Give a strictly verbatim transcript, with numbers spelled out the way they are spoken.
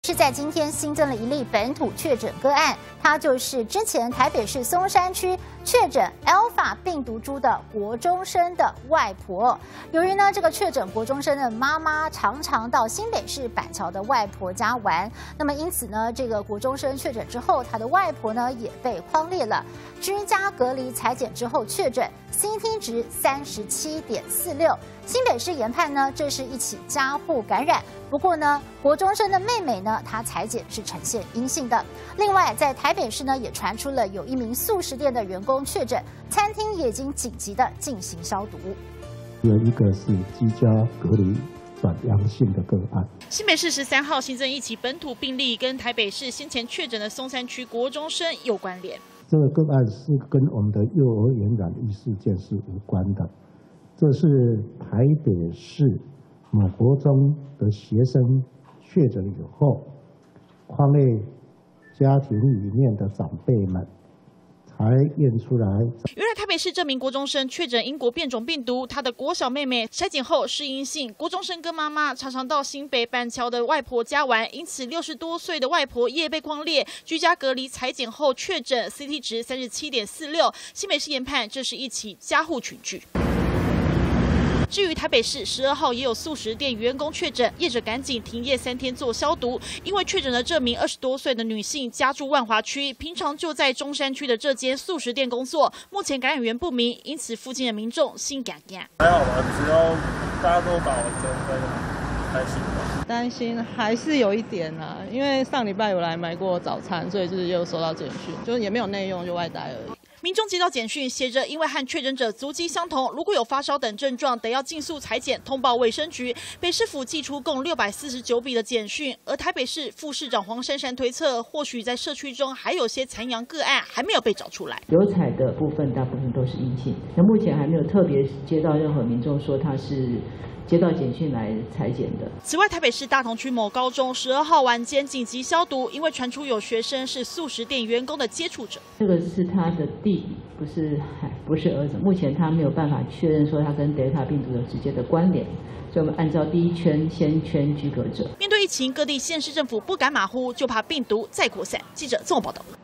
是在今天新增了一例本土确诊个案，它就是之前台北市松山区确诊 Alpha 病毒株的国中生的外婆。由于呢，这个确诊国中生的妈妈常常到新北市板桥的外婆家玩，那么因此呢，这个国中生确诊之后，他的外婆呢也被匡列了，居家隔离采检之后确诊 C T 值三十七点四六。新北市研判呢，这是一起家户感染。不过呢，国中生的妹妹呢，她采检是呈现阴性的。另外，在台北市呢，也传出了有一名素食店的员工确诊，餐厅也已经紧急的进行消毒。 有一个是居家隔离转阳性的个案。 新北市十三号新增一起本土病例，跟台北市先前确诊的松山区国中生有关联。 这个个案是跟我们的幼儿园染疫事件是无关的。这是台北市某国中的学生确诊以后，匡列家庭里面的长辈们才验出来。 原来台北市这名国中生确诊英国变种病毒，他的国小妹妹筛检后是阴性。国中生跟妈妈常常到新北板桥的外婆家玩，因此六十多岁的外婆也被匡列，居家隔离采检后确诊 C T 值三十七点四六。新北市研判这是一起家户群聚。至于台北市十二号也有素食店员工确诊，业者赶紧停业三天做消毒，因为确诊的这名二十多岁的女性家住万华区，平常就在中山区的这间素食店工作，目前感染源不明，因此附近的民众心感惊。 还好吧，只要大家都打完针，应该还行吧。 担心还是有一点啊，因为上礼拜有来买过早餐，所以就是也有收到简讯，就是也没有内用，就外带而已。 民众接到简讯，写着因为和确诊者足迹相同，如果有发烧等症状，得要尽速采检，通报卫生局。北市府寄出共六百四十九笔的简讯，而台北市副市长黄珊珊推测，或许在社区中还有些残阳个案还没有被找出来。 有采的部分大部分都是阴性，那目前还没有特别接到任何民众说他是接到简讯来采检的。 此外，台北市大同区某高中十二号晚间紧急消毒，因为传出有学生是素食店员工的接触者。 这个是他的弟弟，不是不是儿子。目前他没有办法确认说他跟 Delta 病毒有直接的关联，所以我们按照第一圈先圈居隔者。 面对疫情，各地县市政府不敢马虎，就怕病毒再扩散。记者综合报道。